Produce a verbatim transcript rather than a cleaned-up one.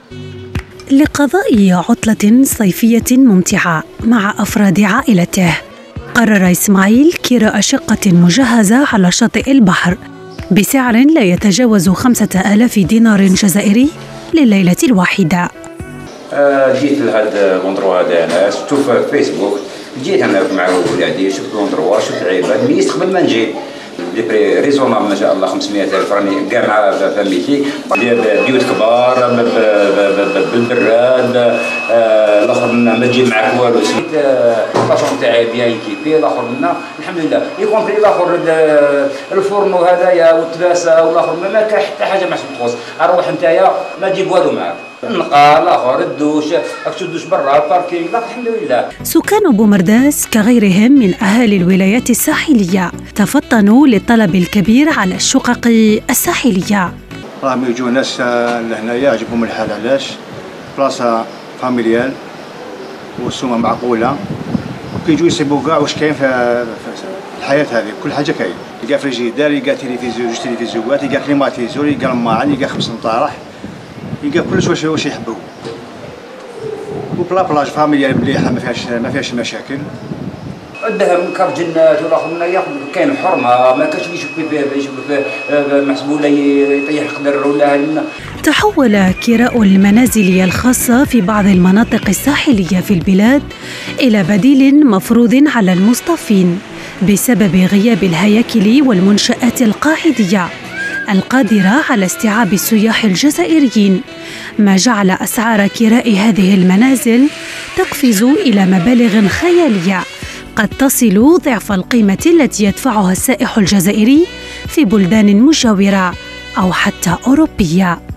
لقضاء عطلة صيفية ممتعة مع أفراد عائلته، قرر إسماعيل كراء شقة مجهزة على شاطئ البحر بسعر لا يتجاوز خمسة آلاف دينار جزائري لليلة الواحدة. آه جيت لهذا الكونترو هذا، انا شفتو في فيسبوك، جيت انا مع ولادي، شفت الكونترو، شفت العباد، ميست قبل ما نجي لي بري ريزونابل ما شاء الله، خمسمائة ألف راني كاع مع فاميلتي، بيوت كبار بالبراد، الاخر منا ما تجي معاك والو، لاشون تاعي بيان كيبي، الاخر منا الحمد لله، يكونبري الاخر الفورنو هذايا والتباسه والاخر ما كاين حتى حاجه محسوب تخص، اروح نتايا ما تجيب والو معاك، النقال الاخر الدوش راك تدوش برا الباركينغ، الحمد لله. سكان بومرداس كغيرهم من اهالي الولايات الساحليه تفطنوا للطلب الكبير على الشقق الساحليه. راهم يجوا ناس لهنايا عجبهم الحال، علاش؟ بلاصه فاميليال والسومه معقوله، كيجوا يسيبوا كاع واش كاين في الحياه هذه، كل حاجه كاين، يلقى فريجيدار، يلقى تلفزيون، جوج تلفزيونات، يلقى كليماتيزور، يلقى الماعن، يلقى خمس مطارح، يلقى كلش واش واش يحبوا، وبلا بلاج فاميليال مليحه ما فيهاش ما فيهاش مشاكل. الدهم كاب جنات والاخر منا ياخذ كاين حرمه، ما كاش يشوف فيه يشوف فيه محسوب ولا يطيح قدر ولا هنا. تحول كراء المنازل الخاصة في بعض المناطق الساحلية في البلاد إلى بديل مفروض على المصطفين بسبب غياب الهياكل والمنشآت القاعدية القادرة على استيعاب السياح الجزائريين، ما جعل أسعار كراء هذه المنازل تقفز إلى مبالغ خيالية قد تصل ضعف القيمة التي يدفعها السائح الجزائري في بلدان مجاورة أو حتى أوروبية.